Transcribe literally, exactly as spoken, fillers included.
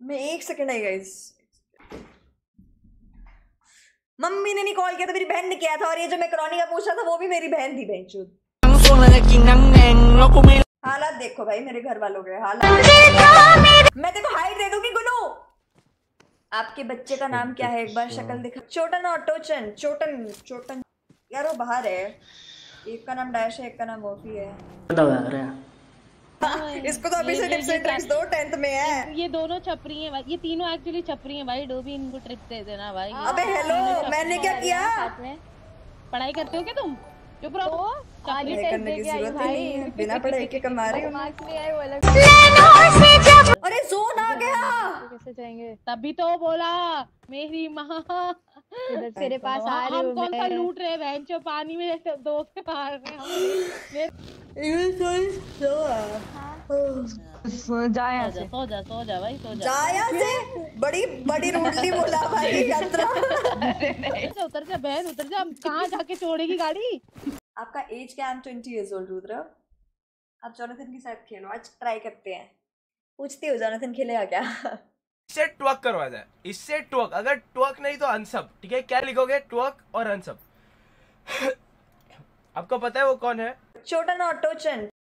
मैं एक सेकंड आई guys, mummy ने नहीं कॉल किया था, मेरी बहन ने किया था। और ये जो मैकरोनी का पूछा था वो भी मेरी बहन थी। बहनचोद हालात देखो भाई मेरे घर वालों के हालात। मैं देखो हाइट दे दूंगी गुनू। आपके बच्चे का नाम क्या है एक बार शक्ल दिखा। चोटन और टोचन। चोटन चोटन यार वो बाहर है। एक का नाम डैश है, एक का नाम मोफी है। इसको तो अभी से टिप्स एंड ट्रिक्स दो, टेंथ में है। ये दोनों छपरी हैं भाई, ये तीनों एक्चुअली छपरी हैं भाई। डोबी इनको ट्रिप दे देना भाई। अबे हेलो, मैंने क्या किया? पढ़ाई करते हो क्या तुम? चुप रहो। पढ़ाई करने की जरूरत ही नहीं है, बिना पढ़ाई के कमा रहे हो। अरे जोन आ गया। कैसे जाएंगे? तभी तो बोला मेरी माँ तेरे पास आ रही हम हूँ कौन सा मैं। लूट रहे हैं जो पानी में दो से मार रहे हैं सो जा यहाँ से। सो जा सो जा भाई, सो जा। जा यहाँ से। बड़ी बड़ी रूडली बोला भाई यात्रा। उतर जा बहन, उतर जा। कहाँ जाके छोड़ेगी गाड़ी? आपका एज क्या? I am twenty years old Rudra. आप जोनाथन के साथ खेलो, आज ट्राई करते हैं। पूछती हूँ जोनाथन खेलेगा क्या? इससे ट्वर्क करवा जाए, इससे ट्वर्क। अगर ट्वर्क नहीं तो अनसब। ठीक है, क्या लिखोगे? ट्वर्क और अनसब। आपको पता है वो कौन है? चोटन और टोचन।